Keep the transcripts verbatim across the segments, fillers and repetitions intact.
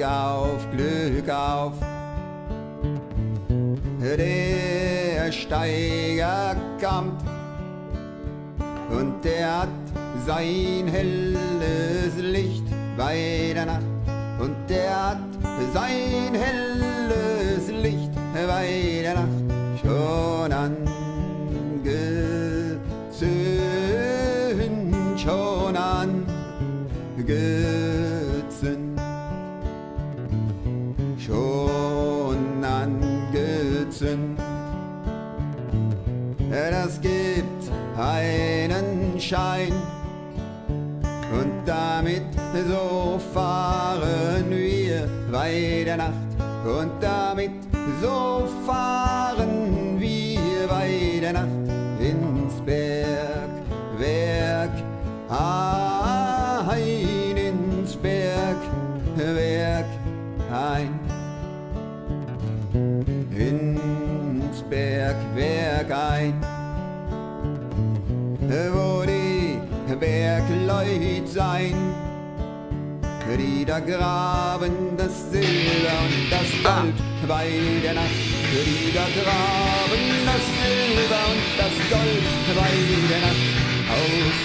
auf, Glück auf. Der Steiger kommt und der hat sein helles Licht bei der Nacht. Und der hat sein helles Licht bei der Nacht schon angezündet, schon angezündet, schon angezündet. Das gibt einen Schein und damit so fahren wir bei der Nacht. Und damit so fahren wir bei der Nacht ins Bergwerk ein, ins Bergwerk ein, ins Bergwerk ein, wo die Bergleut sein, die da graben das Silber und das Gold bei der Nacht, die da graben das Silber und das Gold bei der Nacht aus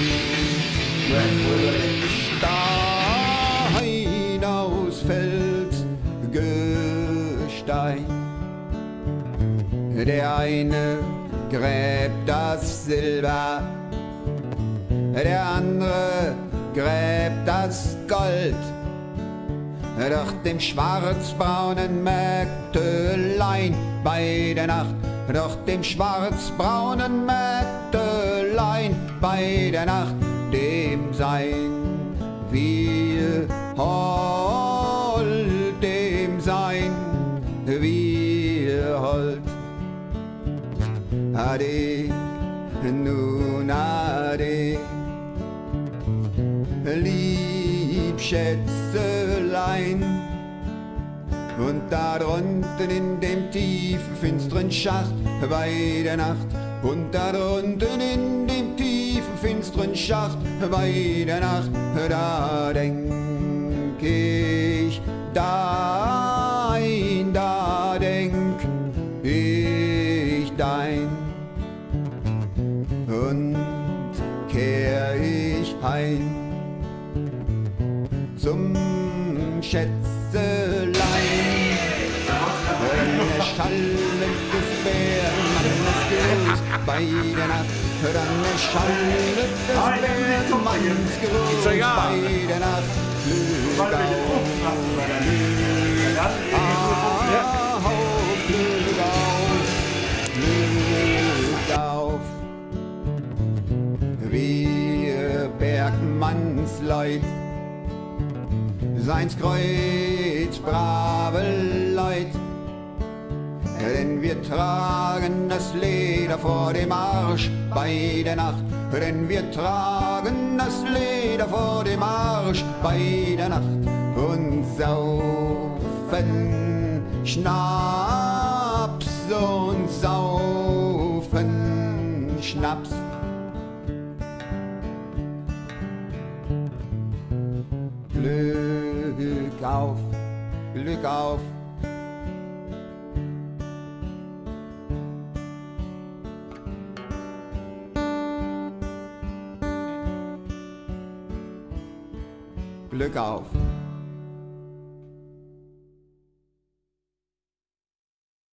Felsgestein, aus Felsgestein. Der eine gräbt das Silber, der andere gräbt das Gold, doch dem schwarzbraunen Mägdelein bei der Nacht, doch dem schwarzbraunen Mägdelein bei der Nacht, dem sein wir hold, dem sein wir hold. Ade, nun ade, lieb Schätzelein, und da drunten in dem tiefen, finsteren Schacht bei der Nacht, und da drunten in dem tiefen, finsteren Schacht bei der Nacht, da denk ich dein, da denk ich dein, und kehr ich heim zum Schätzelein. Dann erschallet des Bärmannes Gruß bei der Nacht, dann erschallet des Bärmannes Gruß bei der Nacht. Glück auf, Glück auf, Glück auf. Wir Bergmannsleut, seins Kreuz brave Leut, denn wir tragen das Leder vor dem Arsch bei der Nacht, denn wir tragen das Leder vor dem Arsch bei der Nacht und saufen Schnaps und saufen Schnaps. Glück auf, Glück auf. Glück auf.